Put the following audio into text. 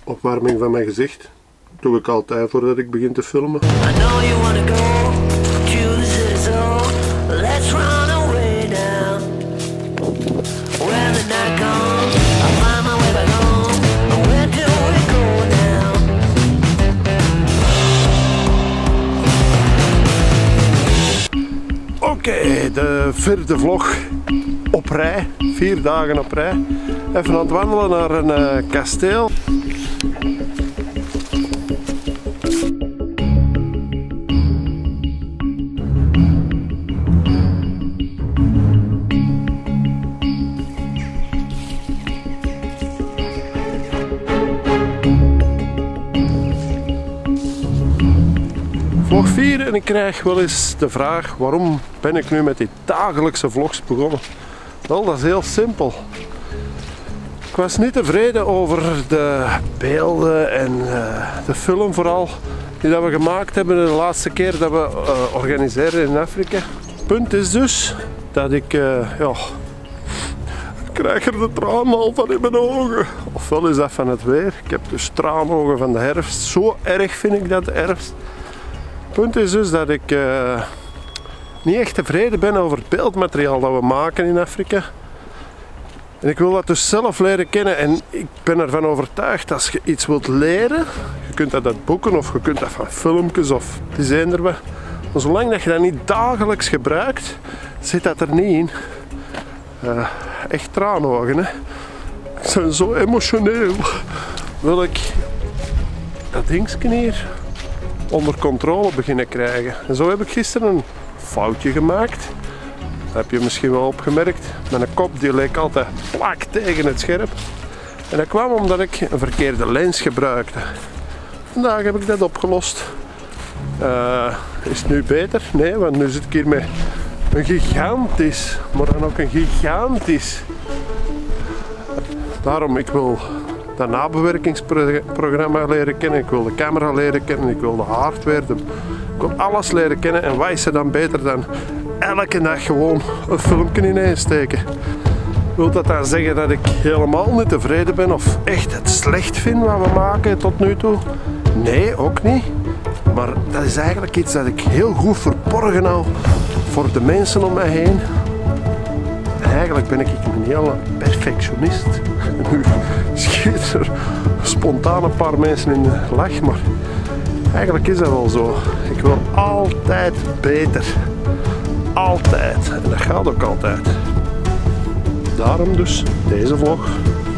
opwarming van mijn gezicht. Dat doe ik altijd voordat ik begin te filmen. Oké, de vierde vlog op rij. 4 dagen op rij. Even aan het wandelen naar een kasteel. Vlog 4 en ik krijg wel eens de vraag waarom ben ik nu met die dagelijkse vlogs begonnen. Wel, dat is heel simpel. Ik was niet tevreden over de beelden en de film vooral die dat we gemaakt hebben de laatste keer dat we organiseren in Afrika. Het punt is dus dat ik krijg er de tranen al van in mijn ogen. Ofwel is dat van het weer. Ik heb dus traanogen van de herfst. Zo erg vind ik dat de herfst. Het punt is dus dat ik niet echt tevreden ben over het beeldmateriaal dat we maken in Afrika. En ik wil dat dus zelf leren kennen en ik ben ervan overtuigd als je iets wilt leren, je kunt dat uit boeken of je kunt dat van filmpjes of het is eender wat. Maar zolang dat je dat niet dagelijks gebruikt, zit dat er niet in. Echt traanogen, hè. Ik ben zo emotioneel. Wil ik dat dingetje hier onder controle beginnen krijgen. En zo heb ik gisteren een foutje gemaakt. Dat heb je misschien wel opgemerkt. Mijn kop die leek altijd plak tegen het scherp. En dat kwam omdat ik een verkeerde lens gebruikte. Vandaag heb ik dat opgelost. Is het nu beter? Nee, want nu zit ik hier met een gigantisch, maar dan ook een gigantisch. Daarom, ik wil dat nabewerkingsprogramma leren kennen, ik wil de camera leren kennen, ik wil de hardware, ik wil alles leren kennen. En wat is er dan beter dan elke dag gewoon een filmpje ineensteken? Wil dat dan zeggen dat ik helemaal niet tevreden ben of echt het slecht vind wat we maken tot nu toe? Nee, ook niet. Maar dat is eigenlijk iets dat ik heel goed verborgen hou voor de mensen om mij heen. Eigenlijk ben ik een hele perfectionist. Nu schiet er spontaan een paar mensen in de lach, maar eigenlijk is dat wel zo. Ik wil altijd beter. Altijd. En dat gaat ook altijd. Daarom dus deze vlog.